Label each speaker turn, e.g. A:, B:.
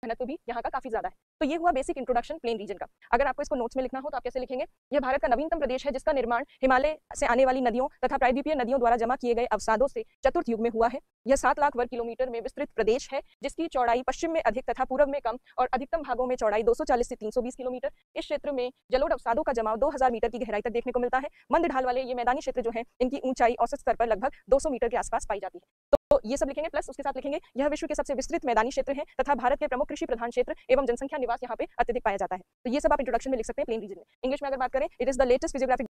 A: घनत्व भी यहाँ का काफी ज्यादा है। तो ये हुआ बेसिक इंट्रोडक्शन प्लेन रीजन का। अगर आपको इसको नोट्स में लिखना हो तो आप कैसे लिखेंगे? यह भारत का नवीनतम प्रदेश है जिसका निर्माण हिमालय से आने वाली नदियों तथा प्रायद्वीपीय नदियों द्वारा जमा किए गए अवसादों से चतुर्थ युग में हुआ है। यह 7 लाख वर्ग किलोमीटर में विस्तृत प्रदेश है जिसकी चौड़ाई पश्चिम में अधिक तथा पूर्व में कम और अधिकतम भागों में चौड़ाई 240 से 320 किलोमीटर। इस क्षेत्र में जलोढ़ अवसादों का जमाव 2000 मीटर की गहराई तक देखने को मिलता है। मंद ढाल वाले ये मैदानी क्षेत्र जो है इनकी ऊंचाई औसत स्तर पर लगभग 200 मीटर के आसपास पाई जाती है। तो ये सब लिखेंगे, प्लस उसके साथ लिखेंगे यह विश्व के सबसे विस्तृत मैदानी क्षेत्र है तथा भारत के प्रमुख कृषि प्रधान क्षेत्र एवं जनसंख्या निवास यहाँ पे अत्यधिक पाया जाता है। तो ये सब आप इंट्रोडक्शन में लिख सकते हैं प्लेन रीजन में। इंग्लिश में अगर बात करें, it is the latest physiographic